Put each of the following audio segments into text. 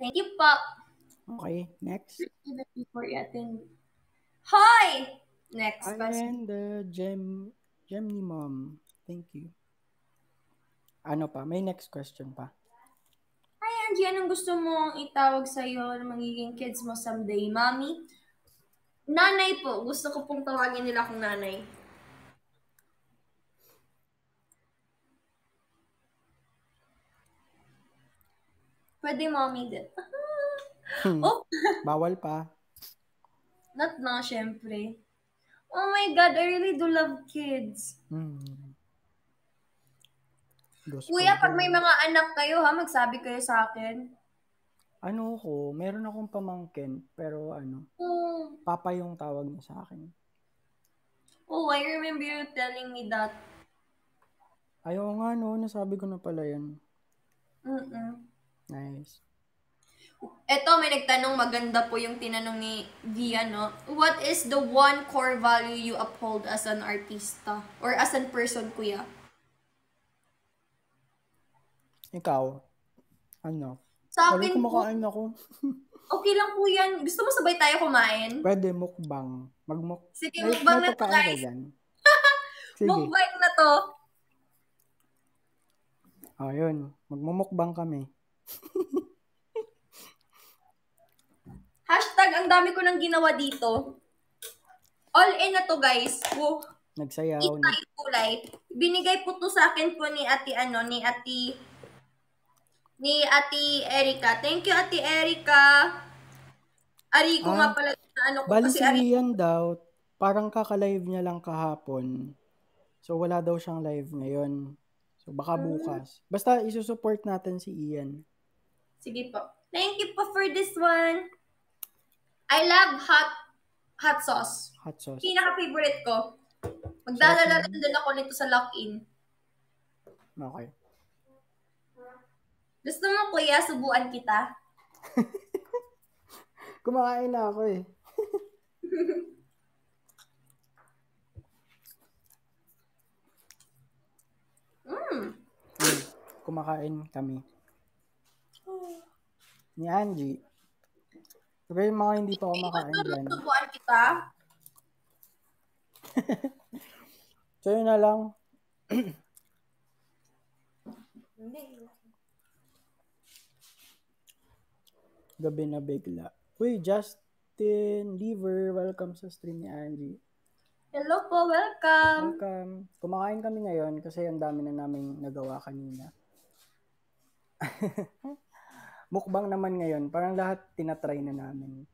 Thank you po. Okay, next. Even before you attend. Hi! Next question. And Gemini Mom. Thank you. Ano pa? May next question pa. Hi, Angie. Anong gusto mong itawag sa'yo na magiging kids mo someday? Mommy? Nanay po. Gusto ko pong tawagin nila akong nanay. Pwede mommy din. Oh, Bawal pa. not na, syempre. Oh my God, I really do love kids. Kuya, pag may mga anak kayo, magsabi kayo sa akin. Ano ko, meron akong pamangkin, pero Papa yung tawag niya sa akin. Oh, I remember you telling me that. Ayaw nga, no? Nasabi ko na pala yan. Nice. Eto, may nagtanong, maganda po yung tinanong ni Gia, no? What is the one core value you uphold as an artista? Or as a person, kuya? Ikaw? Ano? Sa akin po, kumakain ako. okay lang po yan. Gusto mo sabay tayo kumain? Pwede, mukbang. Sige, mukbang na to, guys. Sige. Mukbang na to. Oh, yun. Magmumukbang kami. Hashtag, ang dami ko nang ginawa dito. All in na to, guys. Nagsayaw. Itay kulay. Binigay po to sa akin po ni Ate Erica. Thank you, Ate Erica. Ariko nga pala ko bali kasi si Ian daw, parang kaka-live niya lang kahapon. So, wala daw siyang live ngayon. So, baka bukas. Basta, isusupport natin si Ian. Sige po. Thank you po for this one. I love hot sauce. Hot sauce. Pinaka-favorite ko. Magdadala din ako nito sa lock-in. Okay. Gusto mo, kuya, subuan kita? Kumakain na ako eh. Kumakain kami. Ni Angie. Pero yung mga hindi pa kumakain dyan. Subuan kita? So yun na lang. Gabi na bigla. Uy, Justin Lever, welcome sa stream ni Angie. Hello po, welcome. Welcome. Kumakain kami ngayon kasi ang dami na naming nagawa kanina. Mukbang naman ngayon. Parang lahat tinatry na namin.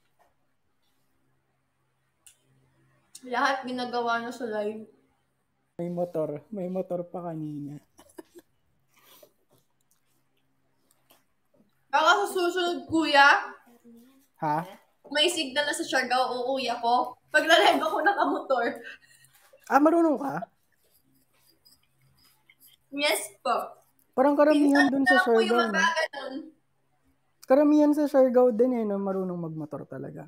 Lahat ginagawa na sa live. May motor pa kanina. Baka sa susunod, kuya. Ha? May signal na sa Siargao, uuwi ako. Pag-live ako nakamotor. Marunong ka? Yes po. Parang karamihan dun sa Siargao, no? Karamihan sa Siargao din no? Marunong magmotor talaga.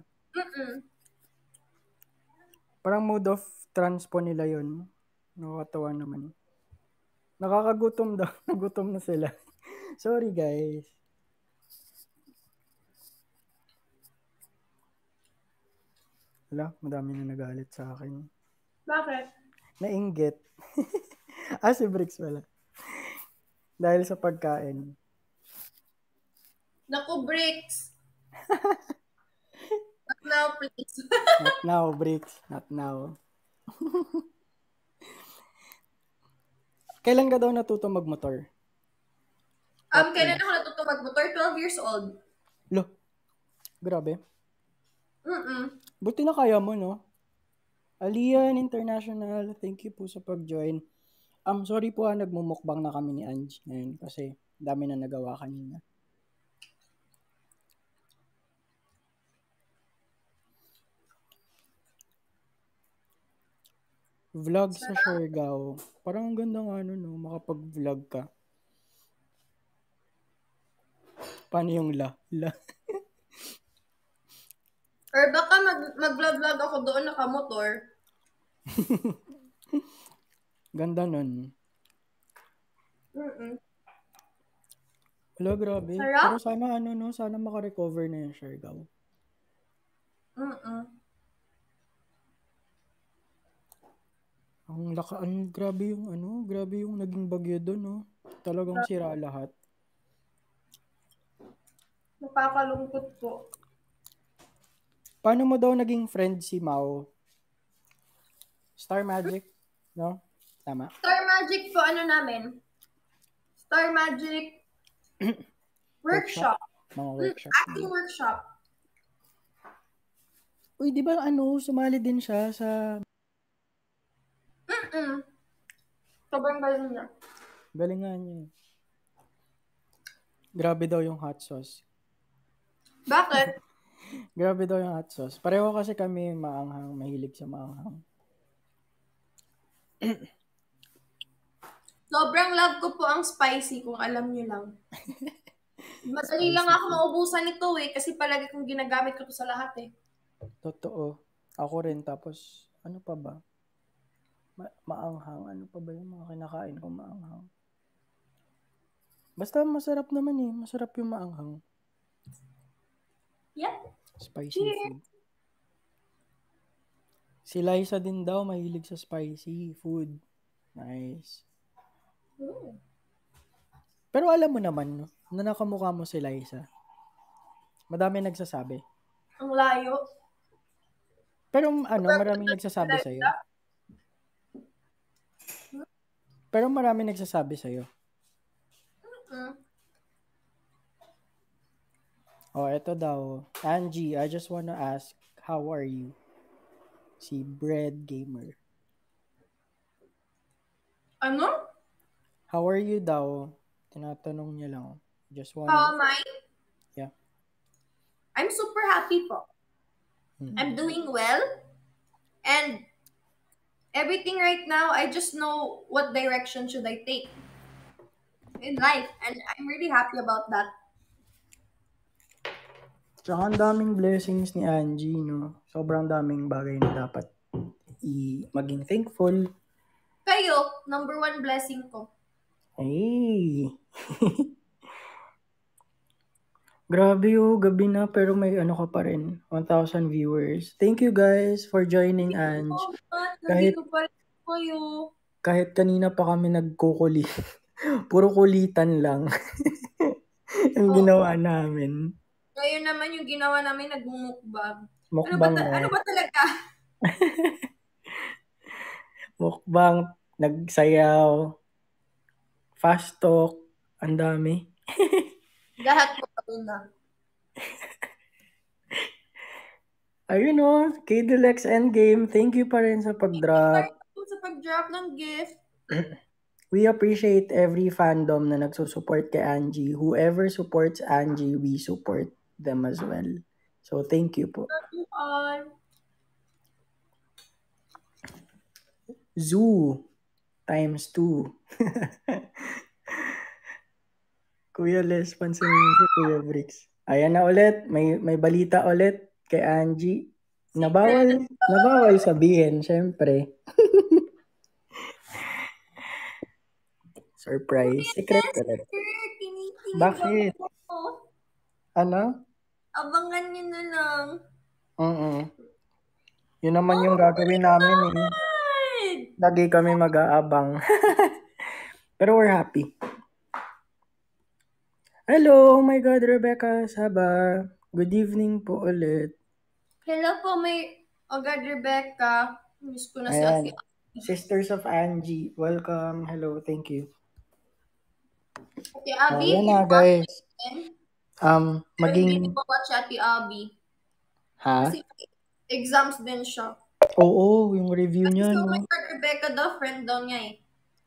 Parang mode of transpo nila yun. Nakakatawa naman. Nakakagutom daw. Nagutom na sila. Sorry, guys. Wala, madami na nagalit sa akin. Bakit? Nainggit. Si Bricks pala. Dahil sa pagkain. Naku, Bricks. Not now, please. Not now, Bricks. Not now. Kailan ka daw natuto magmotor? Kailan ako natuto magmotor? 12 years old. Lo, grabe. Buti na kaya mo, no? Alian International, thank you po sa pag-join. Sorry po nagmumukbang na kami ni Angie ngayon kasi dami na nagawa kanina. Vlog sa Siargao. Parang ang ganda nga no, makapag-vlog ka. Paano yung la? Or baka mag-vlog ako doon nakamotor. Ganda nun. Wala, grabe. Sarap? Pero sana sana makarecover na yung Siargao. Grabe yung naging bagyo doon, no? Talagang sira lahat. Nakakalungkot po. Paano mo daw naging friend si Mao? Star Magic? No? Tama. Star Magic po, namin? Star Magic workshop. Mga workshop. Acting workshop. Uy, di ba sumali din siya sa... Sobrang galing niya. Galingan niya. Grabe daw yung hot sauce. Bakit? Grabe daw yung hot sauce. Pareho kasi kami maanghang, mahilig sa maanghang. Sobrang love ko po ang spicy, kung alam niyo lang. Madali lang ako maubusan nito kasi palagi kong ginagamit ko sa lahat Totoo. Ako rin. Tapos, ano pa ba? Maanghang. Ano pa ba yung mga kinakain kong maanghang? Basta masarap naman Masarap yung maanghang. Yep. Spicy food. Si Liza din daw mahilig sa spicy food. Nice. Pero alam mo naman, na nakamukha mo si Liza. Madami nagsasabi. Ang layo. Pero maraming nagsasabi sa'yo. Pero maraming nagsasabi sa'yo. Oh, eto daw. Angie, I just wanna ask, how are you? Si Bread Gamer. Ano? How are you daw? Tinatanong niya lang. Just wanna... How am I? Yeah. I'm super happy po. I'm doing well. And everything right now, I just know what direction should I take in life. And I'm really happy about that. Tsaka ang daming blessings ni Angie, no? Sobrang daming bagay na dapat maging thankful. Kayo, number 1 blessing ko. Ay! Grabe gabi na pero may ka pa rin. 1,000 viewers. Thank you guys for joining, Ange. Nandito pa rin kayo. Kahit kanina pa kami nagkukulit. Puro kulitan lang. Ang ginawa namin. Ngayon naman yung ginawa namin, nagmumukbang. Mukbang ano ba talaga? Mukbang, nagsayaw, fast talk, ang dami. Lahat po kami na. Ayun K-Deluxe Endgame, thank you pa rin sa pag-drop. Sa pag-drop ng gift. We appreciate every fandom na nagsusupport kay Angie. Whoever supports Angie, we support them as well. So, thank you po. Zoo times 2. Kuya Les, pansin si Kuya Bricks. Ayan na ulit. May balita ulit kay Angie. Nabawal sabihin, syempre. Surprise. Secret ulit. Bakit? Ano? Abangan nyo na lang. Yun naman yung gagawin namin Lagi kami mag-aabang. Pero we're happy. Hello, oh my God, Rebecca Saba. Good evening po ulit. Hello po, God, Rebecca. Miss ko na si Ate Sisters of Angie. Welcome. Hello, thank you. Ate Abby. Ayan na, guys. Hindi po watch Ate Abby. Ha? Kasi exams din siya. Oo, yung review niya, no? My God, Rebecca daw, friend daw niya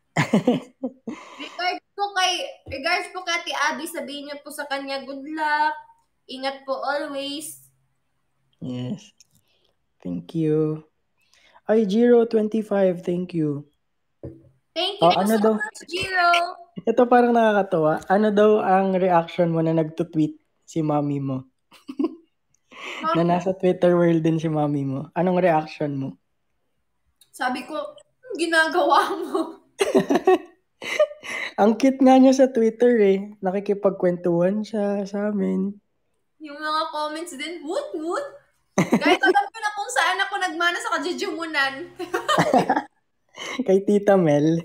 Regards po kay Ate Abby, sabihin niyo po sa kanya, good luck. Ingat po always. Yes. Thank you. Ay, Giro25, thank you. Thank you so much, Giro. Ito parang nakakatawa. Ano daw ang reaction mo na nagtutweet si mommy mo? Na nasa Twitter world din si mommy mo. Anong reaction mo? Sabi ko, ginagawa mo. Ang cute nga niya sa Twitter eh. Nakikipagkwentuhan siya sa amin. Yung mga comments din, woot. Guys, alam ko na kung saan ako nagmana sa kajujumunan. Kay Tita Mel.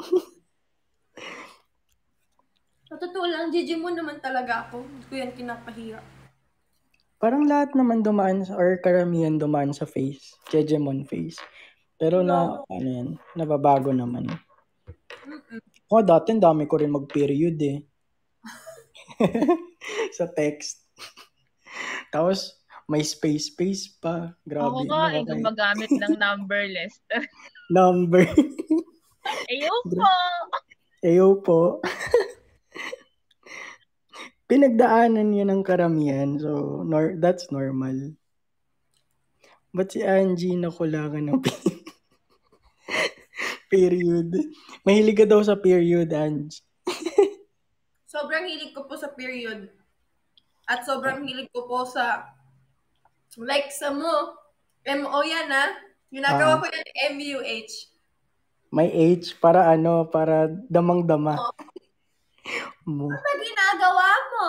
Sa totoo lang, Jijimon naman talaga ako. Hindi ko yan kinapahiya. Parang lahat naman dumaan or karamihan dumaan sa face. Jejemon face. Pero No. ano yan, nababago naman. Dati dami ko rin mag-period eh. Sa text. Tapos, may space pa. Grabe. Ako nga, gumagamit ng numberless. Number. Ayaw po. Pinagdaanan yun ng karamihan. So, that's normal. But si Angie nakulangan ng period. Mahilig ka daw sa period, Angie. Sobrang hilig ko po sa period. At sobrang hilig ko po sa like sa mo. M-O yan ha. Ginagawa ko yan M-U-H. May H para para damang-dama. Ano ba ginagawa mo?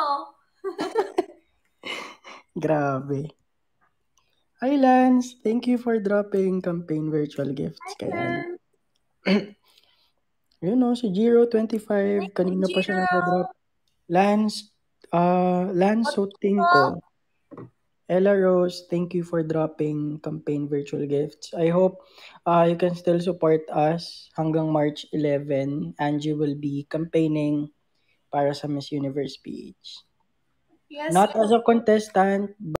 Grabe. Hi, Lance. Thank you for dropping campaign virtual gifts. Kaya yun si Giro25. Kanina pa siya nag-drop. Lance Sotinko. Ella Rose, thank you for dropping campaign virtual gifts. I hope you can still support us hanggang March 11. Angie will be campaigning para sa Miss Universe PH. Yes, Not as a contestant,